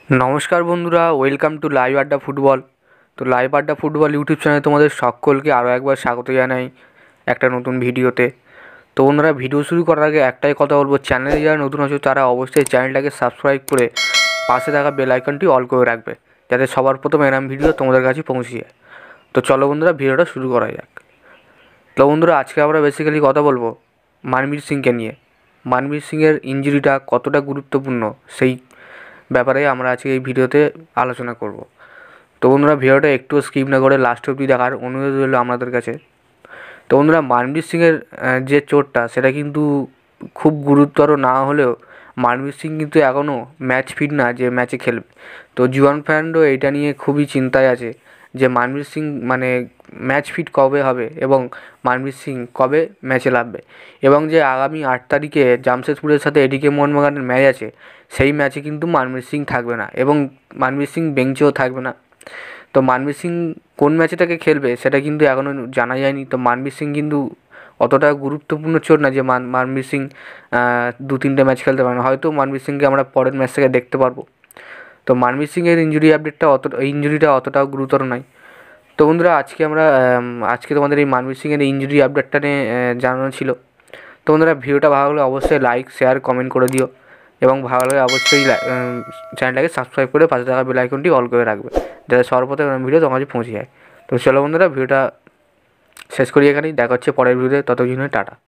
নমস্কার বন্ধুরা, welcome to live Adda football. তো লাইভ আড্ডা ফুটবল ইউটিউব চ্যানেলে তোমাদের সকলকে আরও একবার স্বাগত জানাই একটা নতুন ভিডিওতে। তো বন্ধুরা, ভিডিও শুরু করার আগে একটাই কথা বলবো, চ্যানেলে যারা নতুন আছো তারা অবশ্যই চ্যানেলটাকে সাবস্ক্রাইব করে পাশে থাকা বেল আইকনটি অল করে রাখবে, যাতে সবার প্রথম এরম ভিডিও তোমাদের কাছে পৌঁছে যায়। তো চলো বন্ধুরা, ভিডিওটা শুরু করা যাক। তো বন্ধুরা, আজকে আমরা বেসিক্যালি কথা বলবো মানবীর সিংকে নিয়ে। মানবীর সিংয়ের ইনজুরিটা কতটা গুরুত্বপূর্ণ সেই ব্যাপারে আমরা আজকে এই ভিডিওতে আলোচনা করব। তো বন্ধুরা, ভিডিওটা একটু স্কিপ না করে লাস্ট অবধি দেখার অনুরোধ রইল আমাদের কাছে। তো বন্ধুরা, মানবীর সিংয়ের যে চোটটা সেটা কিন্তু খুব গুরুতর না হলেও মানবীর সিং কিন্তু এখনও ম্যাচ ফিট না যে ম্যাচে খেলবে। তো জুয়ান ফ্যান্ডও এইটা নিয়ে খুবই চিন্তায় আছে যে মানবীর সিং মানে ম্যাচ ফিট কবে হবে এবং মানবীর সিং কবে ম্যাচে নামবে, এবং যে আগামী 8 তারিখে জামশেদপুরের সাথে এডিকে মোহনবাগানের ম্যাচ আছে সেই ম্যাচে কিন্তু মানবীর সিং থাকবে না এবং মানবীর সিং বেঞ্চেও থাকবে না। তো মানবীর সিং কোন ম্যাচটাকে খেলবে সেটা কিন্তু এখনও জানা যায়নি। তো মানবীর সিং কিন্তু অতটা গুরুত্বপূর্ণ চোট না যে মানবীর সিং 2-3টে ম্যাচ খেলতে পারে না। হয়তো মানবীর সিংকে আমরা পরের ম্যাচ থেকে দেখতে পারবো। তো মানবীর সিংয়ের ইঞ্জুরিটা অতটাও গুরুতর নয়। তো বন্ধুরা, আজকে তোমাদের এই মানবীর সিংয়ের ইনজুরি আপডেটটা নিয়ে জানানো ছিল। তো বন্ধুরা, ভিডিওটা ভালো লাগলে অবশ্যই লাইক শেয়ার কমেন্ট করে দিও, এবং ভালো লাগলে অবশ্যই চ্যানেলটাকে সাবস্ক্রাইব করে পাশে থাকা বেল আইকনটি অল করে রাখবে, যাতে সর্বপ্রথম ভিডিও তোমার কাছে পৌঁছে যায়। তো চলো বন্ধুরা, ভিডিওটা শেষ করি এখানেই। দেখা হচ্ছে পরের ভিডিওতে, ততদিনে টাটা।